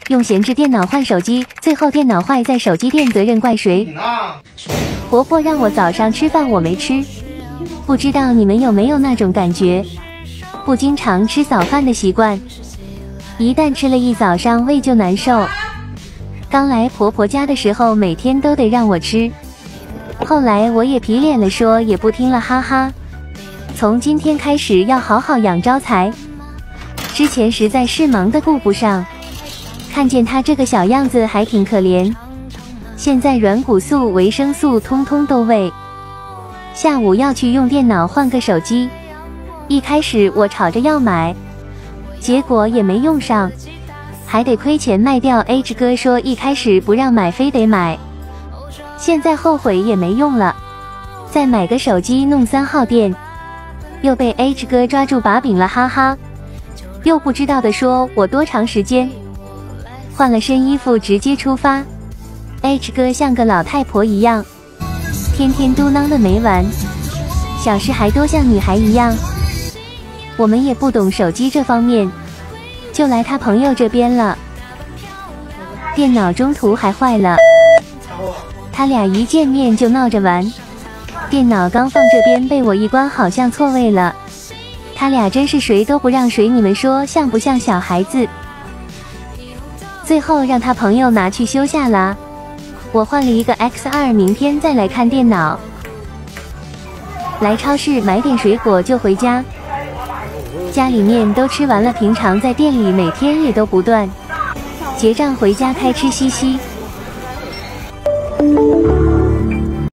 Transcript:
用闲置电脑换手机，最后电脑坏在手机店，责任怪谁？婆婆让我早上吃饭我没吃，不知道你们有没有那种感觉？不经常吃早饭的习惯，一旦吃了一早上胃就难受。刚来婆婆家的时候，每天都得让我吃，后来我也皮脸了，说也不听了，哈哈。从今天开始要好好养招财。之前实在是忙得顾不上，看见她这个小样子还挺可怜。现在软骨素、维生素通通都喂。下午要去用电脑换个手机，一开始我吵着要买，结果也没用上，还得亏钱卖掉。H 哥说一开始不让买，非得买，现在后悔也没用了，再买个手机弄3号店，又被 H 哥抓住把柄了，哈哈。又不知道的说我多长时间，换了身衣服直接出发。H 哥像个老太婆一样，天天嘟囔的没完，小事还多像女孩一样。我们也不懂手机这方面，就来他朋友这边了。电脑中途还坏了，他俩一见面就闹着玩。电脑刚放这边被我一关，好像错位了。他俩真是谁都不让谁，你们说像不像小孩子？最后让他朋友拿去修下了。我换了一个 X2， 明天再来看电脑。来超市买点水果就回家，家里面都吃完了，平常在店里每天也都不断。结账回家开吃，嘻嘻。